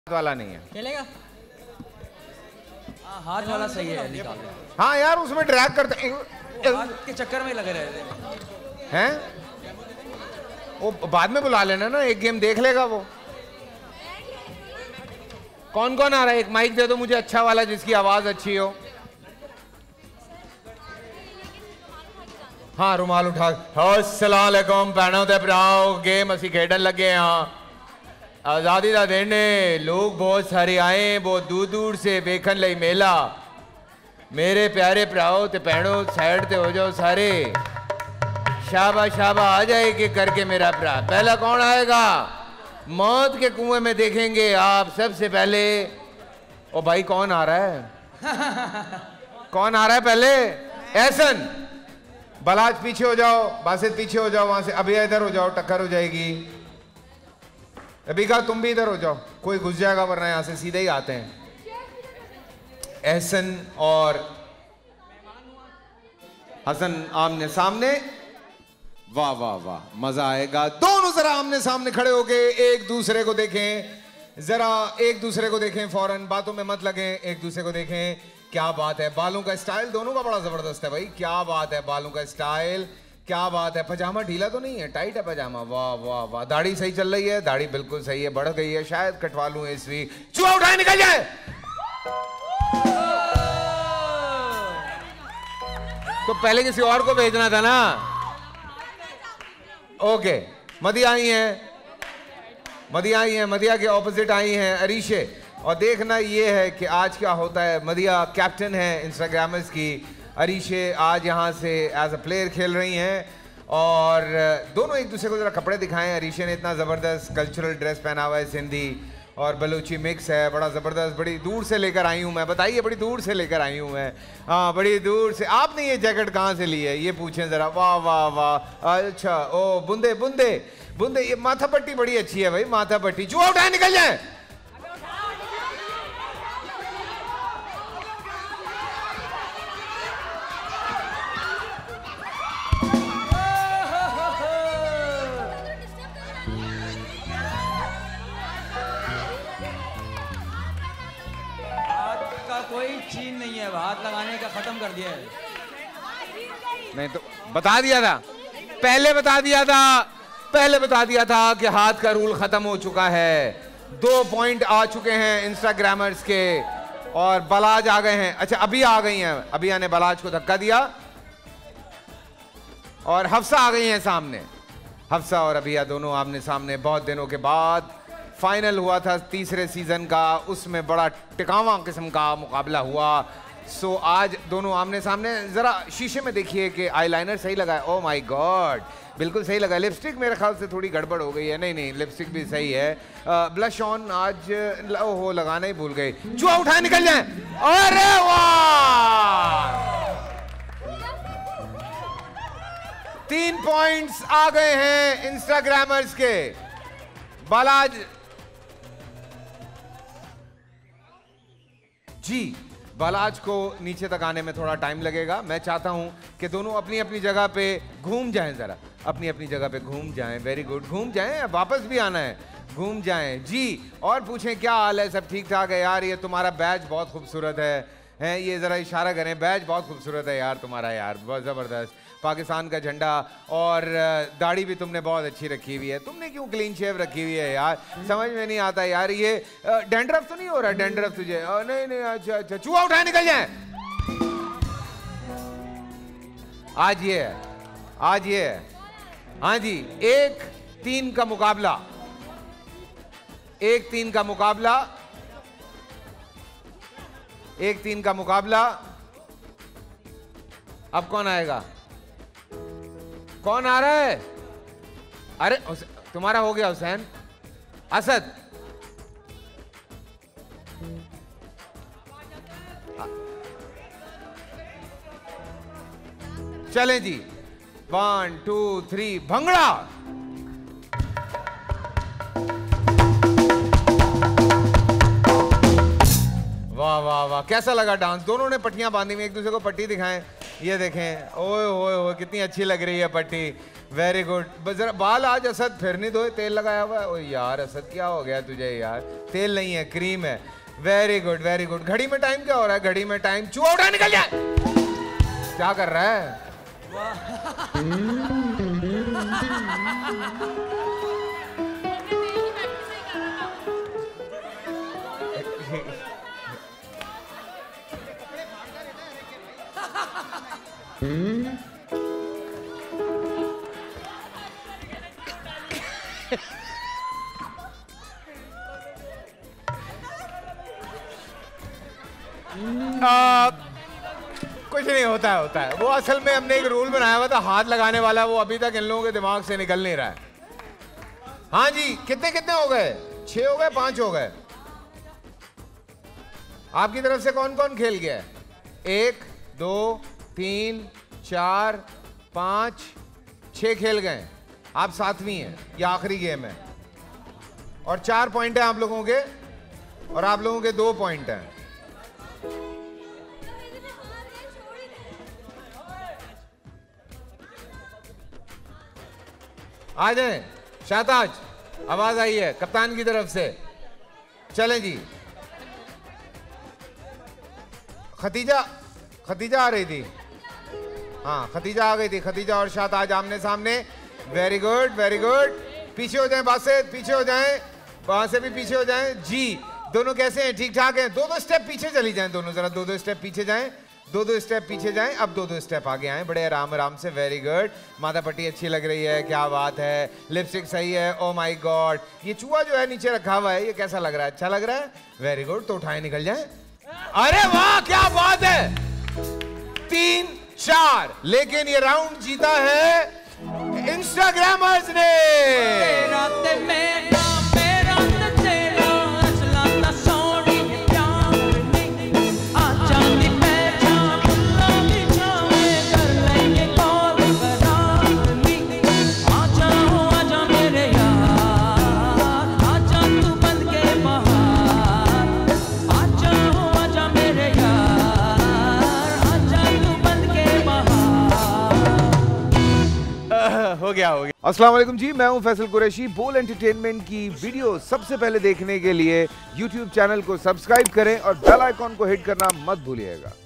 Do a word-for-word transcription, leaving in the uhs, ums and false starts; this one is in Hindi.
वाला नहीं है। चलेगा? हाँ हाथ वाला सही है, निकाल। हाँ यार उसमें ड्रैग करते हाथ के चक्कर में लगे रहते हैं। वो बाद में बुला लेना ना, एक गेम देख लेगा वो। कौन कौन आ रहा है? एक माइक दे दो मुझे अच्छा वाला जिसकी आवाज अच्छी हो। हाँ रुमाल उठा। अस्सलाम वालेकुम भैनों ते भराओ, गेम असी खेडन लगे हाँ। आजादी का दिन है, लोग बहुत सारे आए बहुत दूर दूर से वेखन लई मेला। मेरे प्यारे भराओ ते भैनों साइड ते हो जाओ सारे। शाबा शाबा आ जाए कि करके मेरा भरा। पहला कौन आएगा? मौत के कुएं में देखेंगे आप सबसे पहले। ओ भाई कौन आ रहा है? कौन आ रहा है पहले? एहसन बलाज पीछे हो जाओ, बासित पीछे हो जाओ वहां से। अभी इधर हो जाओ, टक्कर हो जाएगी। अभी का तुम भी इधर हो जाओ, कोई घुस जाएगा वरना यहां से सीधे ही आते हैं। एहसन और हसन आमने सामने। वाह वाह वाह मजा आएगा। दोनों जरा आमने सामने खड़े हो गए, एक दूसरे को देखें जरा, एक दूसरे को देखें फौरन, बातों में मत लगे, एक दूसरे को देखें। क्या बात है, बालों का स्टाइल दोनों का बड़ा जबरदस्त है भाई। क्या बात है, बालों का स्टाइल क्या बात है। पजामा ढीला तो नहीं है, टाइट है पजामा। वाह वाह वाह। दाढ़ी सही चल रही है, दाढ़ी बिल्कुल सही है, बढ़ गई है, शायद कटवा लूं इस वीक। चूहा उठाए निकल जाए। तो पहले किसी और को भेजना था ना। ओके मदिया आई है, मदिया आई है, मदिया के ऑपोजिट आई हैं अरीशे। और देखना ये है कि आज क्या होता है। मदिया कैप्टन है इंस्टाग्रामर्स की, अरीशे आज यहाँ से एज अ प्लेयर खेल रही हैं। और दोनों एक दूसरे को जरा कपड़े दिखाएं। अरीशे ने इतना ज़बरदस्त कल्चरल ड्रेस पहना हुआ है, सिंधी और बलूची मिक्स है, बड़ा ज़बरदस्त। बड़ी दूर से लेकर आई हूँ मैं, बताइए बड़ी दूर से लेकर आई हूँ मैं। हाँ बड़ी दूर से। आपने ये जैकेट कहाँ से ली है ये पूछें ज़रा। वाह वाह वाह। अच्छा ओ बुंदे बुंदे बुंदे। ये माथा पट्टी बड़ी अच्छी है भाई, माथा पट्टी। चूहा उठाए निकल जाए। कोई चीन नहीं है, हाथ लगाने का खत्म कर दिया है। नहीं तो बता दिया था पहले, बता दिया था पहले बता दिया था कि हाथ का रूल खत्म हो चुका है। दो पॉइंट आ चुके हैं इंस्टाग्रामर्स के और बलाज आ गए हैं। अच्छा अभी आ गई हैं, अभिया ने बलाज को धक्का दिया और हफ्सा आ गई हैं सामने। हफ्सा और अभिया दोनों आमने सामने बहुत दिनों के बाद। फाइनल हुआ था तीसरे सीजन का, उसमें बड़ा टिकावा किस्म का मुकाबला हुआ। सो आज दोनों आमने सामने। जरा शीशे में देखिए कि आईलाइनर सही लगा है। ओह माय गॉड बिल्कुल सही लगा है। लिपस्टिक मेरे ख्याल से थोड़ी गड़बड़ हो गई है। नहीं नहीं लिपस्टिक भी सही है। ब्लश ऑन आज ओहो लगाना ही भूल गई। चूहा उठाए निकल जाए। अरे वाह, तीन पॉइंट्स आ गए हैं इंस्टाग्रामर्स के। बालाज जी, बालाज को नीचे तक आने में थोड़ा टाइम लगेगा। मैं चाहता हूं कि दोनों अपनी अपनी जगह पे घूम जाएं, जरा अपनी अपनी जगह पे घूम जाएं। वेरी गुड, घूम जाएं, वापस भी आना है, घूम जाएं जी। और पूछें क्या हाल है, सब ठीक ठाक है? यार ये तुम्हारा बैच बहुत खूबसूरत है, हैं ये ज़रा इशारा करें। बैच बहुत खूबसूरत है यार तुम्हारा, यार बहुत ज़बरदस्त पाकिस्तान का झंडा। और दाढ़ी भी तुमने बहुत अच्छी रखी हुई है। तुमने क्यों क्लीन शेव रखी हुई है यार, समझ में नहीं आता यार। ये डैंड्रफ तो नहीं हो रहा? डैंड्रफ तुझे? नहीं नहीं अच्छा अच्छा। चूहा उठाए निकल जाए। आज ये है, आज ये है। हाँ जी, एक तीन का मुकाबला, एक तीन का मुकाबला, एक तीन का मुकाबला। अब कौन आएगा? कौन आ रहा है? अरे तुम्हारा हो गया हुसैन। असद चलें जी, वन टू थ्री भंगड़ा। वाह वाह वाह, कैसा लगा डांस? दोनों ने पट्टियां बांधी हुई, एक दूसरे को पट्टी दिखाएं। ये देखें, ओए ओए ओए कितनी अच्छी लग रही है पट्टी, वेरी गुड। जरा बाल आज असद फिर नहीं धोए, तेल लगाया हुआ है। ओ यार असद क्या हो गया तुझे यार, तेल नहीं है क्रीम है। Very good very good. घड़ी में टाइम क्या हो रहा है? घड़ी में टाइम, चूहा उठा निकल जाए। क्या कर रहा है? आ, कुछ नहीं होता है होता है वो असल में हमने एक रूल बनाया हुआ था हाथ लगाने वाला, वो अभी तक इन लोगों के दिमाग से निकल नहीं रहा है। हाँ जी, कितने कितने हो गए? छह हो गए, पांच हो गए? आपकी तरफ से कौन कौन खेल गया है? एक, दो, तीन, चार, पांच, छह खेल गए। आप सातवीं हैं, ये आखिरी गेम है। और चार पॉइंट हैं आप लोगों के, और आप लोगों के दो पॉइंट हैं। आ जाए शाहताज, आवाज आई है कप्तान की तरफ से। चलें जी। खतीजा, खतीजा आ रही थी। हाँ खतीजा आ गई थी। खतीजा और शाहताज आमने सामने। Very good very good. पीछे हो जाएं, बासे पीछे हो जाएं, वहां से भी पीछे हो जाएं जी। दोनों कैसे हैं? ठीक ठाक हैं। दो दो स्टेप पीछे चली जाएं दोनों, जरा दो दो स्टेप पीछे जाएं, दो दो स्टेप पीछे जाएं, अब दो दो स्टेप आगे आएं, बड़े आराम आराम से। Very good. माथा पट्टी अच्छी लग रही है, क्या बात है। लिपस्टिक सही है। ओ माय गॉड, ये चूहा जो है नीचे रखा हुआ है, ये कैसा लग रहा है? अच्छा लग रहा है। Very good. तो उठाए निकल जाए। अरे वाह क्या बात है। तीन चार, लेकिन ये राउंड जीता है इंस्टाग्रामर्स ने। हो गया हो गया। अस्सलाम वालेकुम जी, मैं हूं फैसल कुरैशी। बोल एंटरटेनमेंट की वीडियो सबसे पहले देखने के लिए यूट्यूब चैनल को सब्सक्राइब करें और बेल आइकॉन को हिट करना मत भूलिएगा।